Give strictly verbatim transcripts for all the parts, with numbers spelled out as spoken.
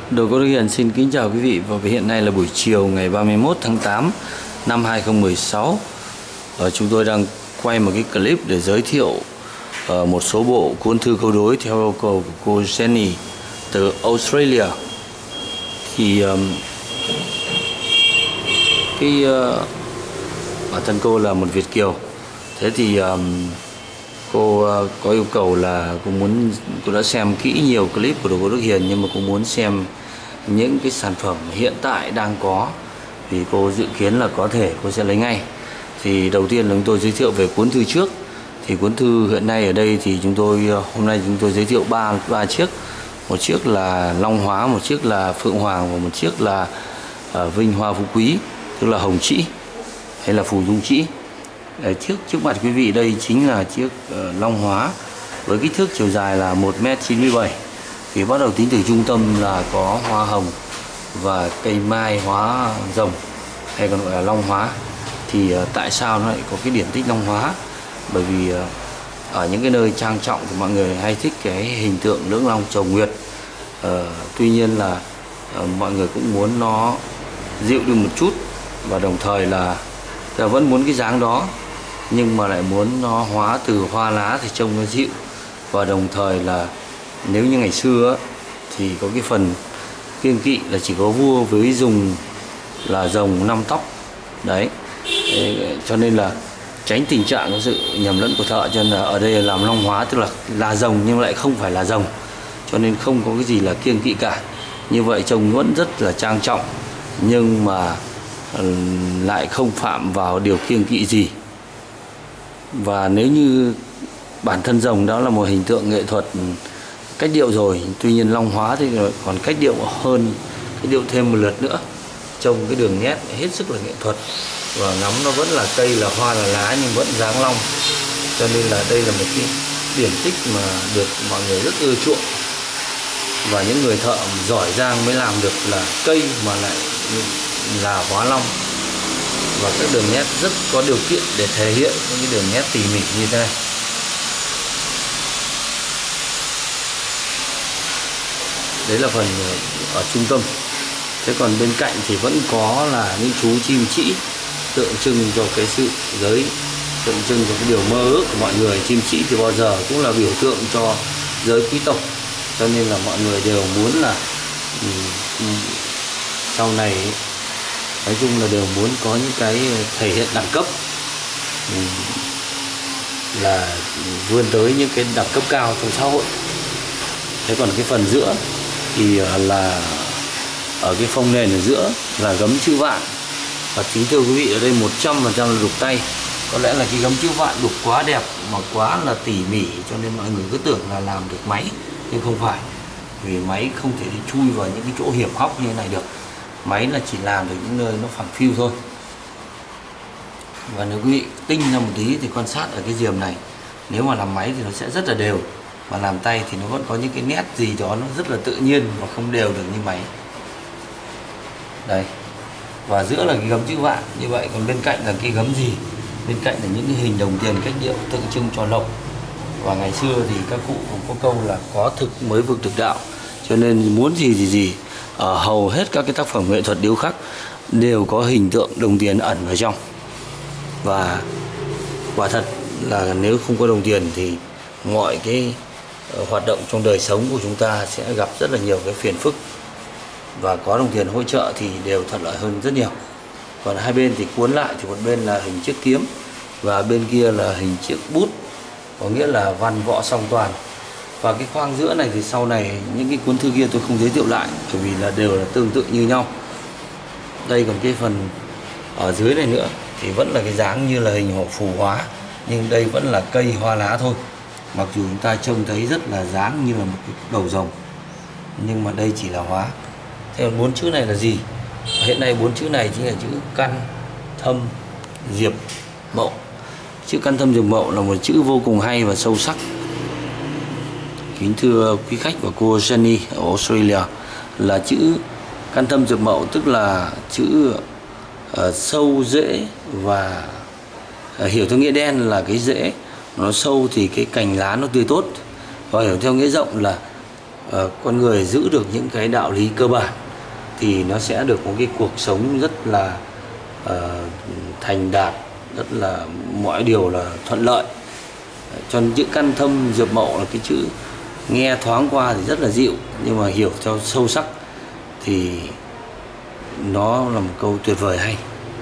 Đồ Gỗ Đức Hiền xin kính chào quý vị, và hiện nay là buổi chiều ngày ba mươi mốt tháng tám năm hai nghìn không trăm mười sáu. Ờ, chúng tôi đang quay một cái clip để giới thiệu uh, một số bộ cuốn thư câu đối theo yêu cầu của cô Jenny từ Australia. Thì um, cái uh, bản thân cô là một Việt kiều, thế thì um, cô uh, có yêu cầu là cô muốn cô đã xem kỹ nhiều clip của Đồ Gỗ Đức Hiền, nhưng mà cô muốn xem những cái sản phẩm hiện tại đang có, thì cô dự kiến là có thể cô sẽ lấy ngay. Thì đầu tiên là chúng tôi giới thiệu về cuốn thư trước. Thì cuốn thư hiện nay ở đây thì chúng tôi hôm nay chúng tôi giới thiệu ba ba chiếc. Một chiếc là Long Hóa, một chiếc là Phượng Hoàng, và một chiếc là uh, Vinh Hoa Phú Quý, tức là Hồng Trĩ hay là Phù Dung Trĩ. Trước trước mặt quý vị đây chính là chiếc uh, Long Hóa với kích thước chiều dài là một mét chín mươi bảy. Thì bắt đầu tính từ trung tâm là có hoa hồng và cây mai hóa rồng, hay còn gọi là Long Hóa. Thì uh, tại sao nó lại có cái điển tích Long Hóa? Bởi vì uh, ở những cái nơi trang trọng thì mọi người hay thích cái hình tượng lưỡng long chầu nguyệt. uh, Tuy nhiên là uh, mọi người cũng muốn nó dịu đi một chút, và đồng thời là vẫn muốn cái dáng đó, nhưng mà lại muốn nó hóa từ hoa lá thì trông nó dịu. Và đồng thời là nếu như ngày xưa thì có cái phần kiêng kỵ là chỉ có vua với dùng là rồng năm tóc đấy. Đấy, cho nên là tránh tình trạng có sự nhầm lẫn của thợ, cho nên là ở đây làm Long Hóa tức là là rồng nhưng lại không phải là rồng, cho nên không có cái gì là kiêng kỵ cả. Như vậy trông vẫn rất là trang trọng, nhưng mà lại không phạm vào điều kiêng kỵ gì. Và nếu như bản thân rồng đó là một hình tượng nghệ thuật cách điệu rồi, tuy nhiên Long Hóa thì còn cách điệu hơn, cách điệu thêm một lượt nữa, trông cái đường nét hết sức là nghệ thuật, và ngắm nó vẫn là cây là hoa là lá nhưng vẫn dáng long. Cho nên là đây là một cái điển tích mà được mọi người rất ưa chuộng, và những người thợ giỏi giang mới làm được là cây mà lại là hóa long, và các đường nét rất có điều kiện để thể hiện những cái đường nét tỉ mỉ như thế này. Đấy là phần ở trung tâm. Thế còn bên cạnh thì vẫn có là những chú chim trĩ, tượng trưng cho cái sự giới, tượng trưng cho cái điều mơ ước của mọi người. Chim trĩ thì bao giờ cũng là biểu tượng cho giới quý tộc, cho nên là mọi người đều muốn là um, sau này nói chung là đều muốn có những cái thể hiện đẳng cấp, um, là vươn tới những cái đẳng cấp cao trong xã hội. Thế còn cái phần giữa thì là ở cái phông nền ở giữa là gấm chữ vạn. Và chính thưa quý vị, ở đây một trăm phần trăm là đục tay. Có lẽ là cái gấm chữ vạn đục quá đẹp mà quá là tỉ mỉ, cho nên mọi người cứ tưởng là làm được máy, nhưng không phải. Vì máy không thể đi chui vào những cái chỗ hiểm hóc như thế này được. Máy là chỉ làm được những nơi nó phẳng phiu thôi. Và nếu quý vị tinh ra một tí thì quan sát ở cái diềm này, nếu mà làm máy thì nó sẽ rất là đều, mà làm tay thì nó vẫn có những cái nét gì đó nó rất là tự nhiên và không đều được như máy. Đây. Và giữa là cái gấm chữ vạn như vậy, còn bên cạnh là cái gấm gì? Bên cạnh là những cái hình đồng tiền cách điệu tượng trưng cho lộc. Và ngày xưa thì các cụ cũng có câu là có thực mới vực thực đạo, cho nên muốn gì thì gì, ở hầu hết các cái tác phẩm nghệ thuật điêu khắc đều có hình tượng đồng tiền ẩn vào trong. Và quả thật là nếu không có đồng tiền thì mọi cái hoạt động trong đời sống của chúng ta sẽ gặp rất là nhiều cái phiền phức, và có đồng tiền hỗ trợ thì đều thuận lợi hơn rất nhiều. Còn hai bên thì cuốn lại thì một bên là hình chiếc kiếm và bên kia là hình chiếc bút, có nghĩa là văn võ song toàn. Và cái khoang giữa này thì sau này những cái cuốn thư kia tôi không giới thiệu lại, bởi vì là đều là tương tự như nhau. Đây còn cái phần ở dưới này nữa thì vẫn là cái dáng như là hình hổ phù hóa, nhưng đây vẫn là cây hoa lá thôi. Mặc dù chúng ta trông thấy rất là dáng như là một cái đầu rồng, nhưng mà đây chỉ là hóa. Thế còn bốn chữ này là gì? Hiện nay bốn chữ này chính là chữ Căn Thâm Diệp Mậu. Chữ Căn Thâm Diệp Mậu là một chữ vô cùng hay và sâu sắc. Kính thưa quý khách và cô Jenny ở Australia, là chữ Căn Thâm Diệp Mậu tức là chữ uh, sâu rễ, và uh, hiểu theo nghĩa đen là cái rễ nó sâu thì cái cành lá nó tươi tốt, và hiểu theo nghĩa rộng là uh, con người giữ được những cái đạo lý cơ bản thì nó sẽ được một cái cuộc sống rất là uh, thành đạt, rất là mọi điều là thuận lợi. Cho nên chữ căn thâm diệp mậu là cái chữ nghe thoáng qua thì rất là dịu, nhưng mà hiểu theo sâu sắc thì nó là một câu tuyệt vời hay.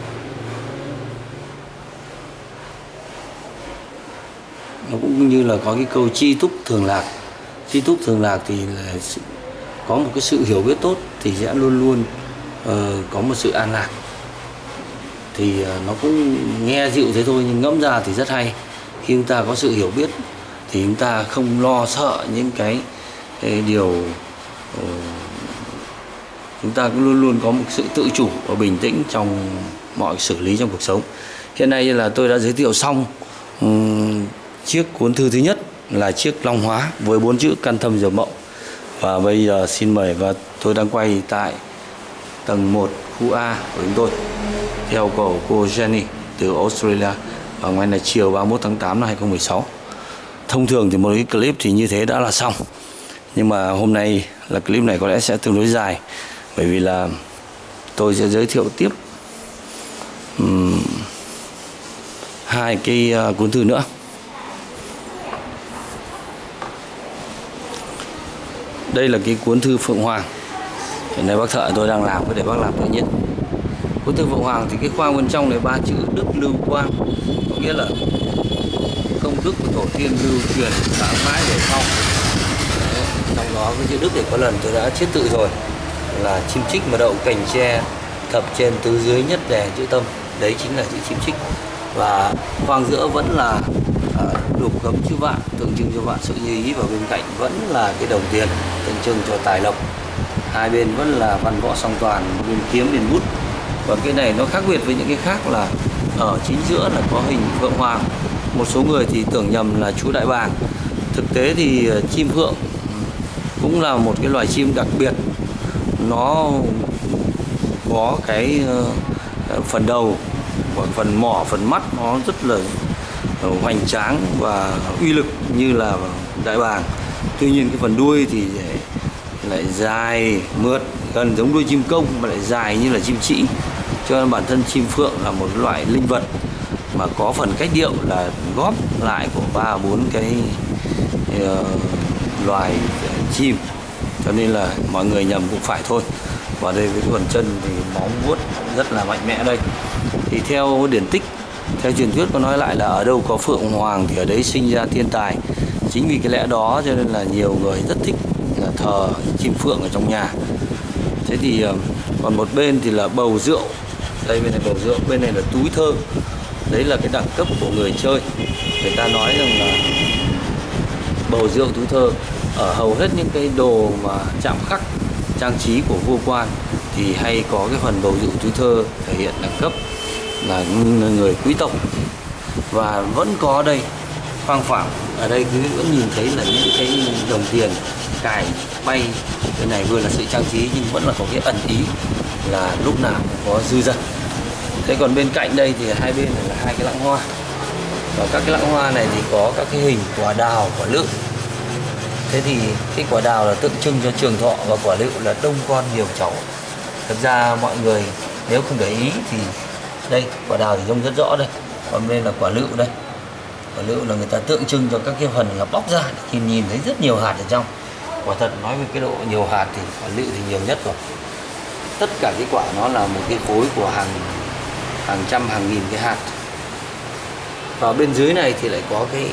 Nó cũng như là có cái câu chi túc thường lạc. Chi túc thường lạc thì là có một cái sự hiểu biết tốt thì sẽ luôn luôn uh, có một sự an lạc. Thì uh, nó cũng nghe dịu thế thôi, nhưng ngẫm ra thì rất hay. Khi chúng ta có sự hiểu biết thì chúng ta không lo sợ những cái, cái điều uh, chúng ta cũng luôn luôn có một sự tự chủ và bình tĩnh trong mọi xử lý trong cuộc sống. Hiện nay là tôi đã giới thiệu xong um, chiếc cuốn thư thứ nhất là chiếc Long Hóa với bốn chữ căn thâm diệp mậu. Và bây giờ xin mời, và tôi đang quay tại tầng một khu A của chúng tôi theo của cô Jenny từ Australia, và ngày này chiều ba mươi mốt tháng tám năm hai nghìn không trăm mười sáu. Thông thường thì một cái clip thì như thế đã là xong, nhưng mà hôm nay là clip này có lẽ sẽ tương đối dài, bởi vì là tôi sẽ giới thiệu tiếp um, hai cái uh, cuốn thư nữa. Đây là cái cuốn thư Phượng Hoàng. Hiện nay bác thợ tôi đang làm để bác làm tự nhiên. Cuốn thư Phượng Hoàng thì cái khoang bên trong này ba chữ đức lưu quang, có nghĩa là công đức của tổ tiên lưu truyền mãi mãi về sau. Đấy, trong đó cái chữ đức thì có lần tôi đã chiết tự rồi, là chim trích mà đậu cành tre, thập trên tứ dưới nhất đè chữ tâm, đấy chính là chữ chim trích. Và khoang giữa vẫn là à, lục cấm chữ vạn, tượng trưng cho vạn sự như ý, và bên cạnh vẫn là cái đồng tiền tượng trưng cho tài lộc. Hai bên vẫn là văn võ song toàn, bên kiếm bên bút. Và cái này nó khác biệt với những cái khác là ở chính giữa là có hình Phượng Hoàng. Một số người thì tưởng nhầm là chú Đại Bàng. Thực tế thì chim phượng cũng là một cái loài chim đặc biệt. Nó có cái uh, phần đầu và phần mỏ, phần mắt nó rất là hoành tráng và uy lực như là Đại Bàng. Tuy nhiên cái phần đuôi thì lại dài mượt, gần giống đuôi chim công mà lại dài như là chim trĩ. Cho nên bản thân chim phượng là một loại linh vật mà có phần cách điệu là góp lại của ba bốn cái uh, loài chim, cho nên là mọi người nhầm cũng phải thôi. Và đây với cái phần chân thì móng vuốt rất là mạnh mẽ đây. Thì theo điển tích, theo truyền thuyết có nói lại là ở đâu có Phượng Hoàng thì ở đấy sinh ra thiên tài. Chính vì cái lẽ đó cho nên là nhiều người rất thích là thờ chim phượng ở trong nhà. Thế thì còn một bên thì là bầu rượu. Đây bên này bầu rượu, bên này là túi thơ. Đấy là cái đẳng cấp của người chơi. Người ta nói rằng là bầu rượu túi thơ ở hầu hết những cái đồ mà chạm khắc trang trí của vua quan thì hay có cái phần bầu rượu túi thơ thể hiện đẳng cấp là người quý tộc. Và vẫn có đây phang phẳng, ở đây quý vị vẫn nhìn thấy là những cái đồng tiền cài bay. Cái này vừa là sự trang trí nhưng vẫn là có cái ẩn ý là lúc nào cũng có dư dật. Thế còn bên cạnh đây thì hai bên này là hai cái lẵng hoa, và các cái lẵng hoa này thì có các cái hình quả đào, quả lựu. Thế thì cái quả đào là tượng trưng cho trường thọ, và quả lựu là đông con nhiều cháu. Thực ra mọi người nếu không để ý thì đây quả đào thì trông rất rõ đây, còn bên là quả lựu đây. Quả lựu là người ta tượng trưng cho các cái phần là bóc ra thì nhìn thấy rất nhiều hạt ở trong. Quả thật nói về cái độ nhiều hạt thì quả lựu thì nhiều nhất rồi. Tất cả cái quả nó là một cái khối của hàng hàng trăm hàng nghìn cái hạt. Và bên dưới này thì lại có cái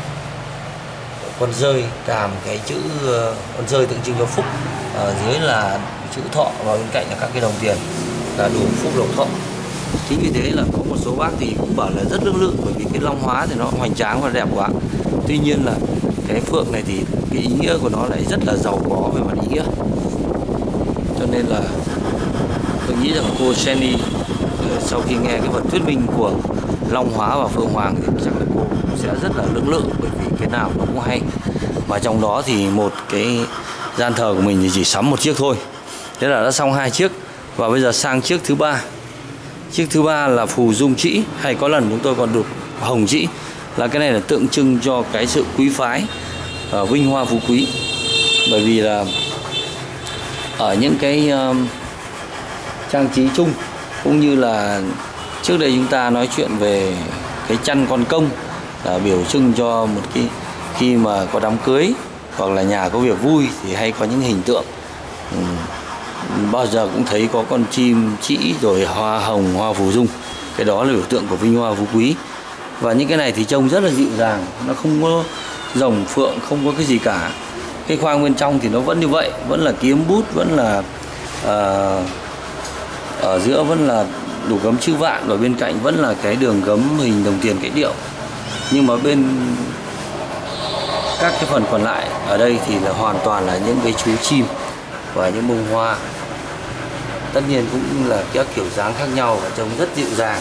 con dơi càm cái chữ con dơi tượng trưng cho phúc, ở dưới là chữ thọ, và bên cạnh là các cái đồng tiền là đủ phúc lộc thọ. Chính vì thế là có một số bác thì cũng bảo là rất lưỡng lự, bởi vì cái long hóa thì nó hoành tráng và đẹp quá. Tuy nhiên là cái phượng này thì cái ý nghĩa của nó lại rất là giàu có về mặt ý nghĩa. Cho nên là tôi nghĩ rằng cô Jenny sau khi nghe cái phần thuyết minh của Long Hóa và Phượng Hoàng thì chắc là cô sẽ rất là lưỡng lự, bởi vì cái nào nó cũng hay. Và trong đó thì một cái gian thờ của mình thì chỉ sắm một chiếc thôi. Thế là đã xong hai chiếc. Và bây giờ sang chiếc thứ ba. Chiếc thứ ba là phù dung trĩ, hay có lần chúng tôi còn được hồng trĩ. Là cái này là tượng trưng cho cái sự quý phái, uh, vinh hoa phú quý. Bởi vì là ở những cái uh, trang trí chung, cũng như là trước đây chúng ta nói chuyện về cái chăn con công là biểu trưng cho một cái khi mà có đám cưới hoặc là nhà có việc vui thì hay có những hình tượng. Ừ, bao giờ cũng thấy có con chim trĩ rồi hoa hồng, hoa phù dung. Cái đó là biểu tượng của vinh hoa phú quý. Và những cái này thì trông rất là dịu dàng, nó không có rồng phượng, không có cái gì cả. Cái khoang bên trong thì nó vẫn như vậy, vẫn là kiếm bút, vẫn là uh, ở giữa vẫn là đủ gấm chữ vạn, và bên cạnh vẫn là cái đường gấm hình đồng tiền cách điệu. Nhưng mà bên các cái phần còn lại ở đây thì là hoàn toàn là những cái chú chim và những bông hoa. Tất nhiên cũng là các kiểu dáng khác nhau và trông rất dịu dàng.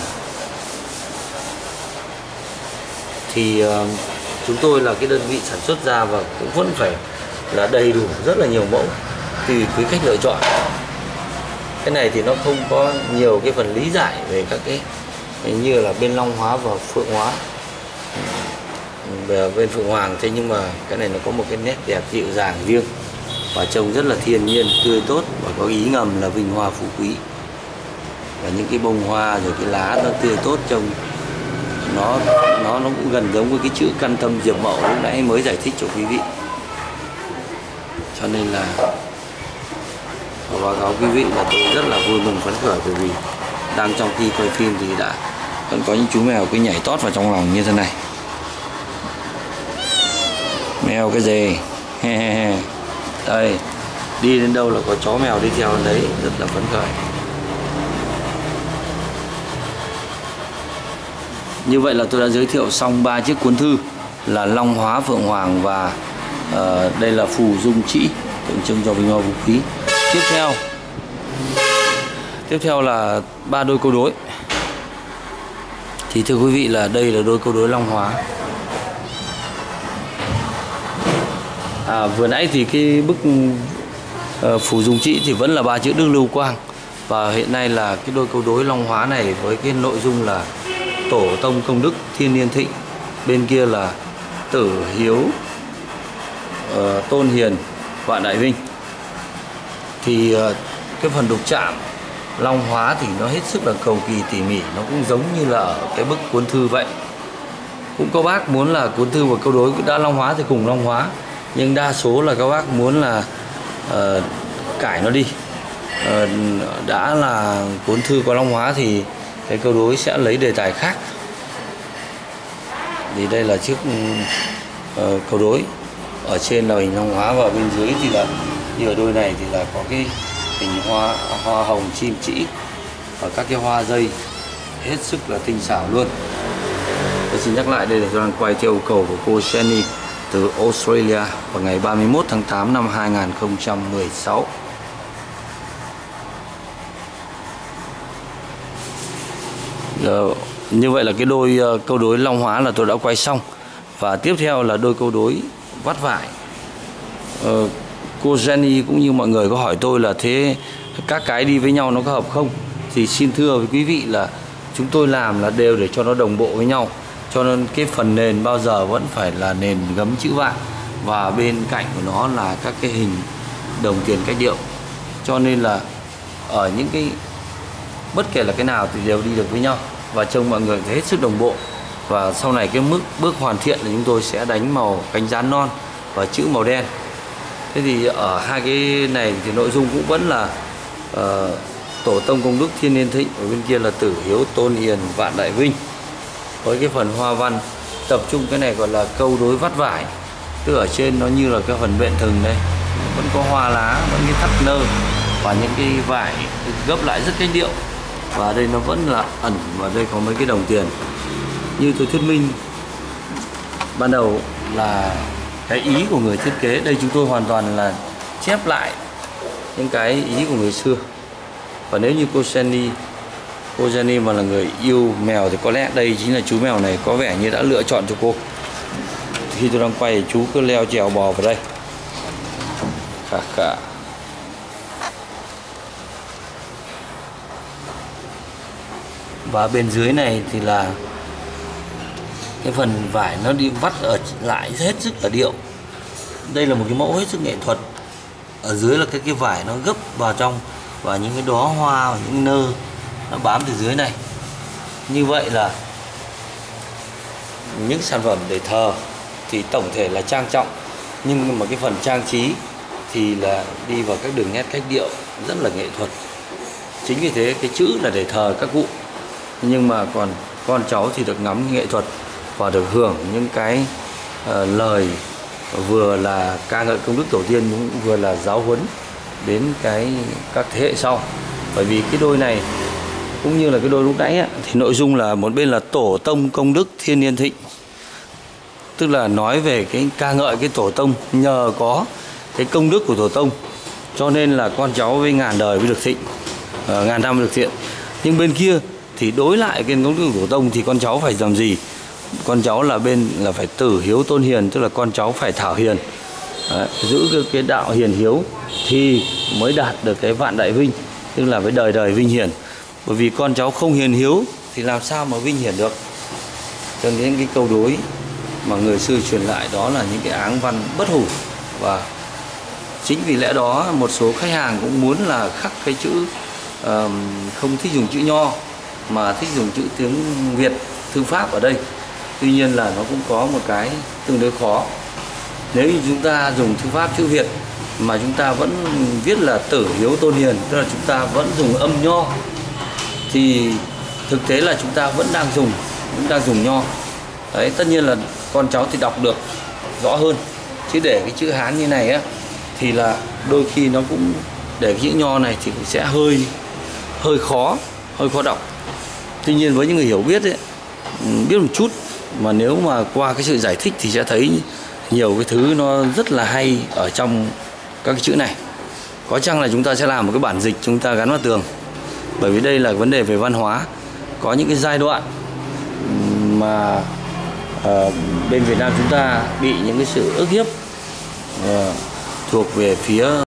Thì uh, chúng tôi là cái đơn vị sản xuất ra và cũng vẫn phải là đầy đủ rất là nhiều mẫu tùy quý khách lựa chọn. Cái này thì nó không có nhiều cái phần lý giải về các cái như là bên Long Hóa và Phượng Hóa, về bên Phượng Hoàng. Thế nhưng mà cái này nó có một cái nét đẹp dịu dàng riêng và trông rất là thiên nhiên, tươi tốt và có ý ngầm là vinh hoa phú quý. Và những cái bông hoa rồi cái lá nó tươi tốt, trông nó nó nó cũng gần giống với cái chữ căn tâm diệp mậu lúc nãy mới giải thích cho quý vị. Cho nên là báo cáo quý vị là tôi rất là vui mừng phấn khởi, bởi vì đang trong khi quay phim thì đã vẫn có những chú mèo cứ nhảy tót vào trong lòng như thế này. Mèo cái gì? Đây, đi đến đâu là có chó mèo đi theo đấy, rất là phấn khởi. Như vậy là tôi đã giới thiệu xong ba chiếc cuốn thư là Long Hóa, Phượng Hoàng và uh, đây là Phù Dung Trĩ, tượng trưng cho vinh hoa phú quý. Tiếp theo Tiếp theo là ba đôi câu đối. Thì thưa quý vị là đây là đôi câu đối Long Hóa. À, vừa nãy thì cái bức uh, Phù Dung Trĩ thì vẫn là ba chữ Đức Lưu Quang. Và hiện nay là cái đôi câu đối Long Hóa này với cái nội dung là Tổ tông công đức thiên niên thịnh. Bên kia là Tử hiếu uh, tôn hiền vạn đại vinh. Thì uh, cái phần đục chạm Long Hóa thì nó hết sức là cầu kỳ tỉ mỉ. Nó cũng giống như là ở cái bức cuốn thư vậy. Cũng có bác muốn là cuốn thư và câu đối đã Long Hóa thì cùng Long Hóa, nhưng đa số là các bác muốn là uh, cải nó đi. uh, Đã là cuốn thư có Long Hóa thì cái câu đối sẽ lấy đề tài khác. Thì đây là chiếc uh, câu đối, ở trên là hình Long Hóa và bên dưới thì là như ở đôi này thì là có cái hình hoa hoa hồng chim trĩ và các cái hoa dây hết sức là tinh xảo luôn. Tôi xin nhắc lại, đây là tôi đang quay theo yêu cầu của cô Jenny từ Australia vào ngày ba mươi mốt tháng tám năm hai nghìn không trăm mười sáu. Giờ, như vậy là cái đôi uh, câu đối Long Hóa là tôi đã quay xong. Và tiếp theo là đôi câu đối vắt vải. uh, Cô Jenny cũng như mọi người có hỏi tôi là thế các cái đi với nhau nó có hợp không. Thì xin thưa với quý vị là chúng tôi làm là đều để cho nó đồng bộ với nhau. Cho nên cái phần nền bao giờ vẫn phải là nền gấm chữ vạn, và bên cạnh của nó là các cái hình đồng tiền cách điệu. Cho nên là ở những cái bất kể là cái nào thì đều đi được với nhau và trông mọi người thấy hết sức đồng bộ. Và sau này cái mức bước hoàn thiện là chúng tôi sẽ đánh màu cánh dán non và chữ màu đen. Thế thì ở hai cái này thì nội dung cũng vẫn là uh, tổ tông công đức thiên niên thịnh, ở bên kia là tử hiếu tôn hiền vạn đại vinh. Với cái phần hoa văn tập trung cái này gọi là câu đối vắt vải, tức ở trên nó như là cái phần bện thừng đây, vẫn có hoa lá, vẫn cái thắt nơ và những cái vải gấp lại rất cách điệu. Và đây nó vẫn là ẩn, và đây có mấy cái đồng tiền. Như tôi thuyết minh ban đầu là cái ý của người thiết kế, đây chúng tôi hoàn toàn là chép lại những cái ý của người xưa. Và nếu như cô Jenny cô Jenny mà là người yêu mèo thì có lẽ đây chính là chú mèo này có vẻ như đã lựa chọn cho cô. Khi tôi đang quay chú cứ leo trèo bò vào đây. Khả khả. Và bên dưới này thì là cái phần vải nó đi vắt ở lại hết sức là điệu. Đây là một cái mẫu hết sức nghệ thuật ở dưới là cái cái vải nó gấp vào trong, và những cái đóa hoa và những nơ nó bám từ dưới này. Như vậy là những sản phẩm để thờ thì tổng thể là trang trọng, nhưng mà cái phần trang trí thì là đi vào các đường nét cách điệu rất là nghệ thuật. Chính vì thế cái chữ là để thờ các cụ, nhưng mà còn con cháu thì được ngắm nghệ thuật và được hưởng những cái uh, lời vừa là ca ngợi công đức tổ tiên, cũng vừa là giáo huấn đến cái các thế hệ sau. Bởi vì cái đôi này cũng như là cái đôi lúc nãy ấy, thì nội dung là một bên là tổ tông công đức thiên niên thịnh, tức là nói về cái ca ngợi cái tổ tông, nhờ có cái công đức của tổ tông cho nên là con cháu với ngàn đời mới được thịnh, uh, ngàn năm mới được thiện. Nhưng bên kia thì đối lại cái công đức của tổ tông thì con cháu phải làm gì? Con cháu là bên là phải tử hiếu tôn hiền, tức là con cháu phải thảo hiền. Đấy, giữ cái, cái đạo hiền hiếu thì mới đạt được cái vạn đại vinh, tức là với đời đời vinh hiển. Bởi vì con cháu không hiền hiếu thì làm sao mà vinh hiển được. Cho nên cái câu đối mà người xưa truyền lại đó là những cái áng văn bất hủ. Và chính vì lẽ đó một số khách hàng cũng muốn là khắc cái chữ uh, không thích dùng chữ Nho mà thích dùng chữ tiếng Việt thư pháp ở đây. Tuy nhiên là nó cũng có một cái tương đối khó. Nếu như chúng ta dùng thư pháp chữ Việt mà chúng ta vẫn viết là tử hiếu tôn hiền, tức là chúng ta vẫn dùng âm Nho, thì thực tế là chúng ta vẫn đang dùng vẫn đang dùng Nho. Đấy, tất nhiên là con cháu thì đọc được rõ hơn, chứ để cái chữ Hán như này á thì là đôi khi nó cũng để cái chữ Nho này thì cũng sẽ hơi hơi khó hơi khó đọc. Tuy nhiên với những người hiểu biết ấy, biết một chút, mà nếu mà qua cái sự giải thích thì sẽ thấy nhiều cái thứ nó rất là hay ở trong các cái chữ này. Có chăng là chúng ta sẽ làm một cái bản dịch chúng ta gắn vào tường, bởi vì đây là vấn đề về văn hóa. Có những cái giai đoạn mà uh, bên Việt Nam chúng ta bị những cái sự ức hiếp uh, thuộc về phía